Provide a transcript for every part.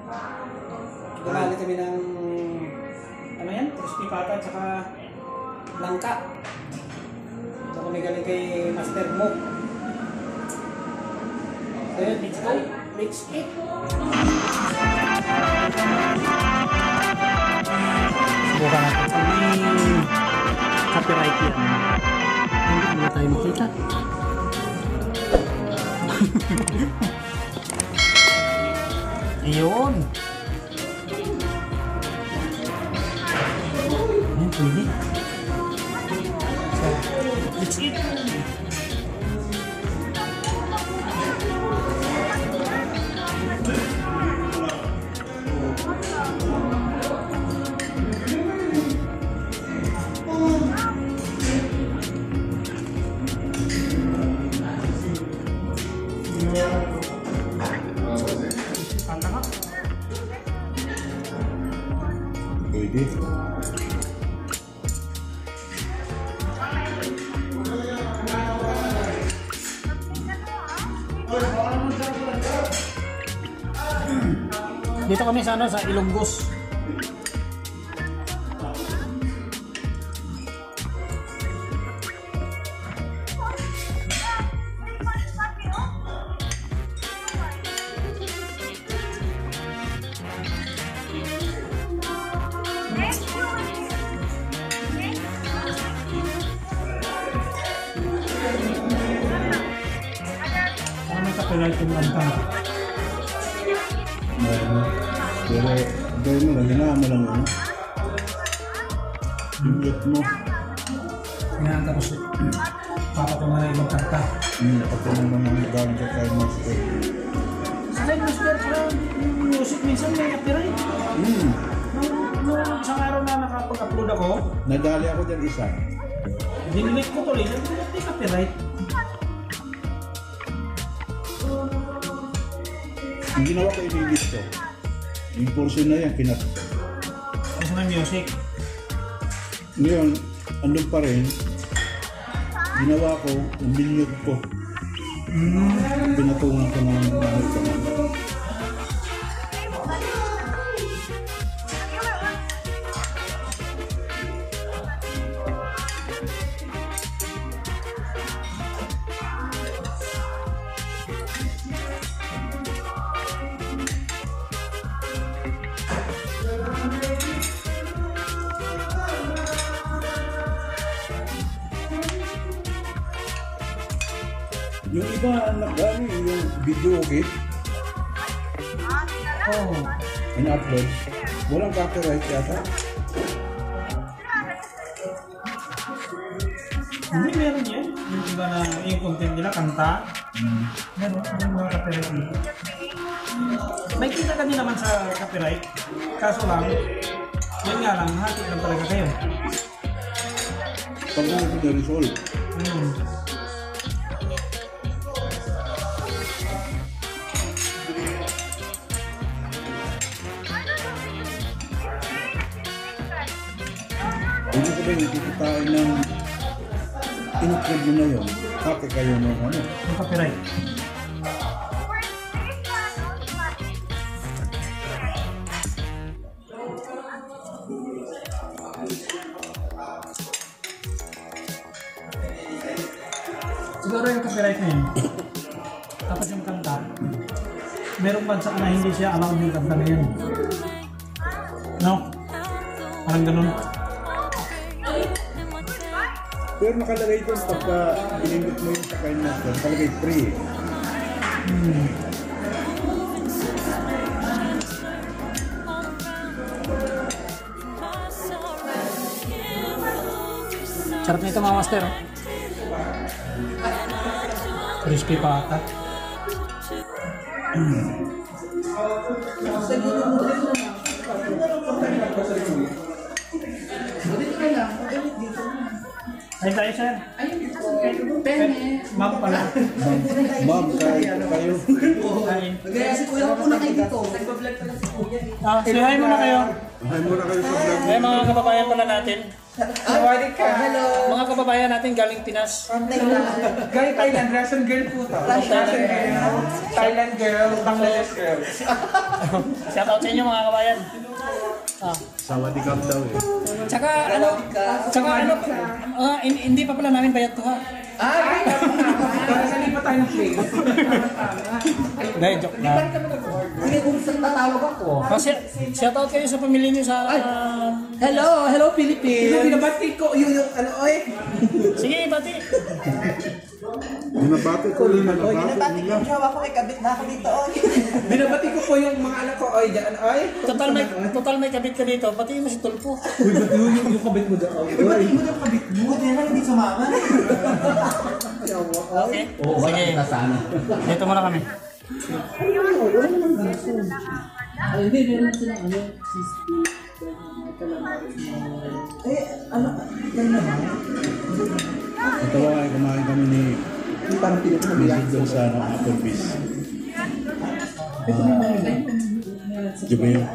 Gumali kami ng ano yan? Crispy pata at saka langka. Ito kami galing kay Master Mo. So yun, let's go. Let's eat. Subukan natin pag may copyright yan. Hindi na tayo makita. Ayun. Ayan, pwede. So, let's eat. Pwede. Dito kami sana sa Ilonggos. Ano ka pala itong langka? Pero gawin mo lang, hinaan mo lang ano. Hingit mo. Ngayon tapos papatungan na ibang kanta. Pagkakas mo ng gawin ka kay Master. Sa live master, parang yung music minsan may copyright. Nung isang araw na nakapag-upload ako, Nadali ako dyan isa. dinilit ko tuloy, may copyright. Ang ginawa ko i-edit ko. Yung portion na yan, kinat. Kasi may music. Ngayon, andun pa rin. Ginawa ko, umiliyot ko. Pinatungan ko ng ano ko. Yung iba, ano, yung video okay, Oh. in-upload, walang copyright yata. Hindi meron yan. Yung iba na yung content nila, kanta. Meron mga copyright dito. May kita ka din naman sa copyright. Kaso lang, yun nga lang, hati lang talaga kayo. Pag natin na-resolve. Hindi ko ba yung kikitain ng in-upload mo na yun, hati kayo ng ano. Yung copyright. Siguro yung copyright na yun. Tapos yung kanta. Merong bansa na hindi siya allowed yung kanta na yun. No? Parang ganun. Pero nakalagay doon pagka binindot mo yung sa kain master, nakalagay free. Sarap nito mga master. Crispy pata. Ay tayo sir. Ma'am pala. Ma'am, kayo. Ay. Nagaya si kuya ko na kayo dito. Nagbablog pala si Say hi muna kayo. Hi muna kayo sa vlog. Ay, mga kababayan pala natin. Hello. Mga kababayan natin galing Pinas. Galing Thailand, Russian girl po to. Russian girl, Thailand girl, Bangladesh girl. Shoutout sa inyo mga kababayan. Sawadee Cup daw eh. Tsaka ano, hindi pa pala namin bayad to ha. Para sa lipat tayo ng plane. Dahil joke na. Sige, kung tatawag ako. Kasi shoutout kayo sa pamilya niyo sa... Hello Philippines. Yung binabati ko, yung ano, oy. Sige, bati. Binabati ko rin, Binabati ko yung jowa ko, ikabit na ako dito. Binabati ko po yung mga anak ko, oy, dyan, oy. Total may kabit ka dito. Batiin mo si Tulpo. Uy, ba't yung kabit mo dyan? Ibati mo yung kabit mo, hindi na hindi sumama. Okay? Sige. Dito muna kami. Hindi, meron silang ano, Natawa ay kumain kami ni parang pinagpabilang. Mrs. doon sa Applebee's. Di ba yun?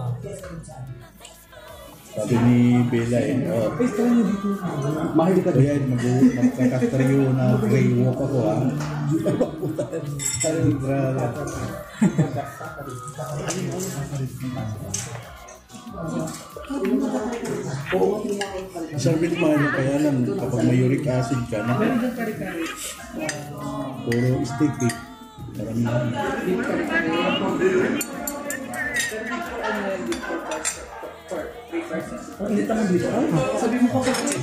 Sabi ni Bella eh, Mahilig ka kuya, magkakakaryo na gray walk ako ha. Sabi ni Grara. Sabi ni Mano, kaya lang kapag may uric acid ka na, puro steak eh. Marami. Hindi naman dito. Sabi mo ko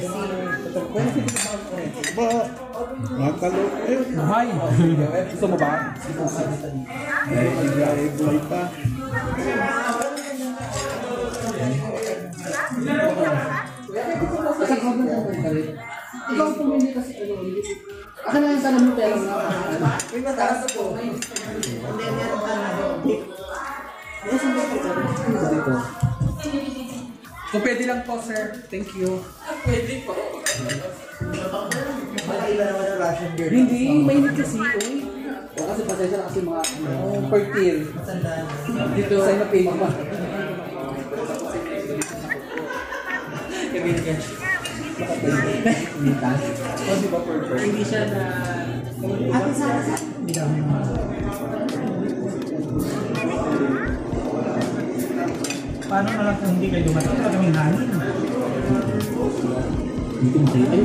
Ba, nakalok eh. Hi. Gusto mo ba? Ay, buhay pa. Ikaw pumili kasi akin na yung tanong mo pero May mataas po. Hindi, meron ka na. kung pwede lang po sir, thank you. Pwede po. Malaiba naman ang Russian girl. Hindi, mainit kasi. Kasi pasensya na kasi mga per tier. Dito sa na page ba? Hindi siya na... Ate Sara, Paano na lang kung hindi kayo dumating? Wala kaming hangin. Ay,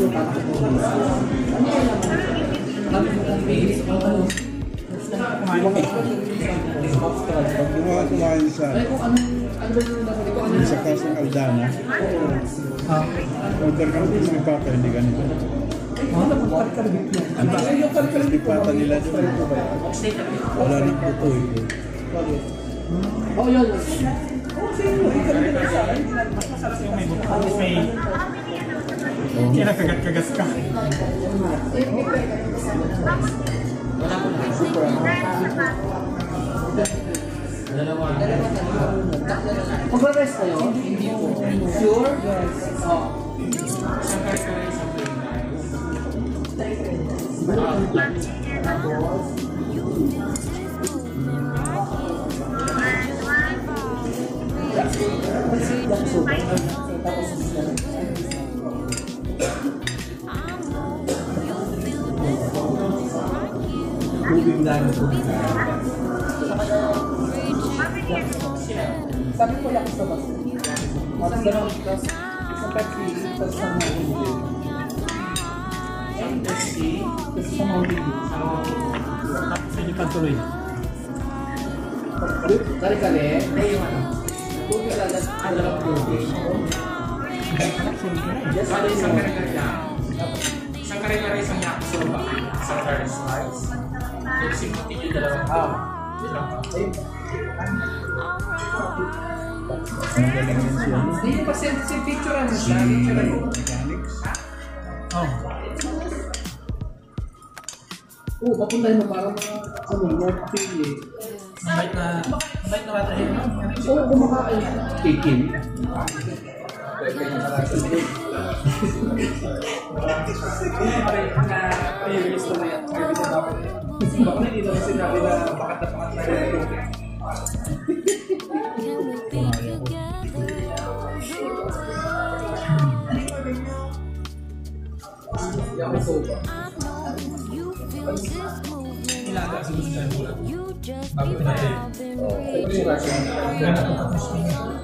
Pag kumain sa kasang Aldana, order ka ng lipata, hindi ganito. Ang lipata nila doon, wala nang buto eh. oh, yun. Mas masarap yung may buto. Tapos may... Kinakagat-kagas ka. Mag-rest kayo? Sure? Yes. Oh. Sabi ko lang sa bus. Mas ganun kasi sa Pepsi, tapos sa Mountain Dew. Tapos sa Mountain Dew. Sige, pagtuloy. Kali-kali, ay yung ano. Kung kailangan, dalawang protein. Bali, isang kare-kare lang. Isang kare-kare, isang yakisoba. Isang curry slice. Pepsi puti yung dalawang. Yun lang pa. Magaling din siya. Hindi pa si picture ano siya. Picture ano. Mechanics. Oh. Oo, papuntahin mo para ano, more pili. Mabait na water yun. Oo, kumakain. Kikin. Pre-release na yan. Baka hindi naman sinabi na bakat na rin. soba. Ilaga sa gusto tayo mula. Bago pinatay. Ganun ako tapos.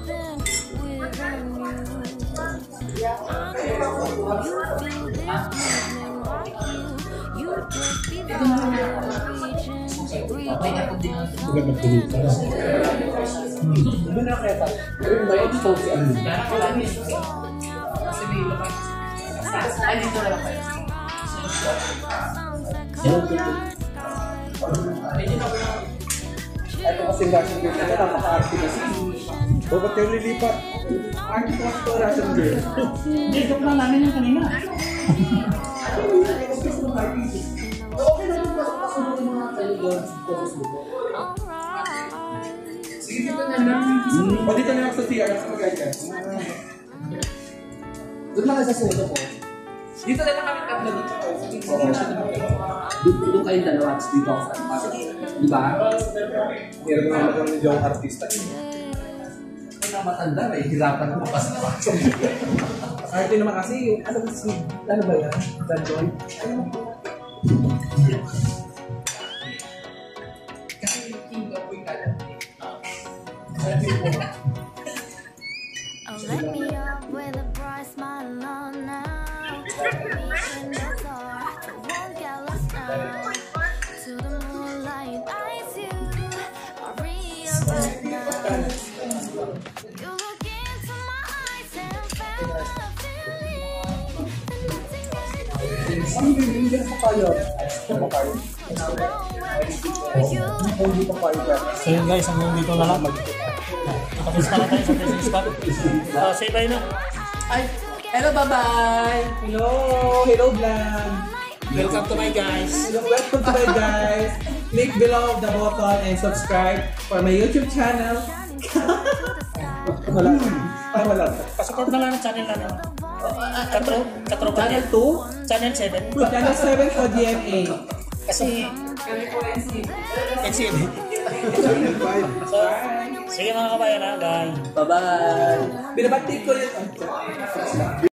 Magandang pulutan. Ano na kaya tayo? Pero may ito si ano? Ay, dito na lang kayo. Ito kasi Russian girl na napaka-arte kasi. O, ba't kayo lilipat? Arte ko kasi Russian girl. Hindi, joke lang namin yung kanina. Okay na yung kasunod ng mga tayo doon sa Facebook. Sige, dito na lang. O dito na lang sa CR sa mag-guide. Doon lang sa sundo ko. Dito na lang kami tatlo dito. Doon kayong dalawa, tapos dito ako sa pasok. Di ba? Meron na naman kami yung artista. Kung na matanda, may hirapan ko pa sa pasok. Arte naman kasi yung, ano ba yan? Danjon? Kasi yung king of boy ka lang. Oh, let me up with a bright smile on now. Reaching the door, so won't get lost now. To the moonlight, eyes you. I realize now. You look into my eyes and felt the feeling. And nothing I do. Ang bibigyan sa kayo. Ano kayo? Always for you. Hindi pa kayo dyan. So yun guys, hanggang dito na lang. Tapos na lang tayo sa business spot. Say bye na. Ay, hello, bye-bye! Hello vlog! Welcome to my guys. Welcome to my guys! Click below the button and subscribe for my YouTube channel. Wala. Ay, wala. Pasupport na lang ang channel namin. Katro Channel 2? Channel 7. Channel 7 for GMA. Kasi NCB. Channel 5. So, sige mga kabayan ha, bye. Bye-bye! Binabati ko yun.